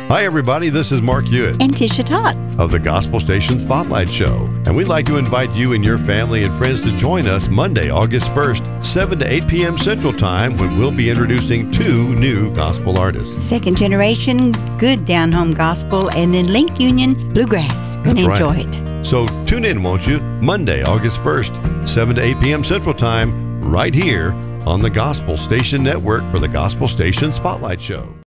Hi, everybody. This is Mark Hewitt And Tisha Todd of the Gospel Station Spotlight Show. And we'd like to invite you and your family and friends to join us Monday, August 1st, 7 to 8 p.m. Central Time, when we'll be introducing 2 new gospel artists. Second generation, good down-home gospel, and then Link Union Bluegrass. Gonna enjoy it. So tune in, won't you? Monday, August 1st, 7 to 8 p.m. Central Time, right here on the Gospel Station Network for the Gospel Station Spotlight Show.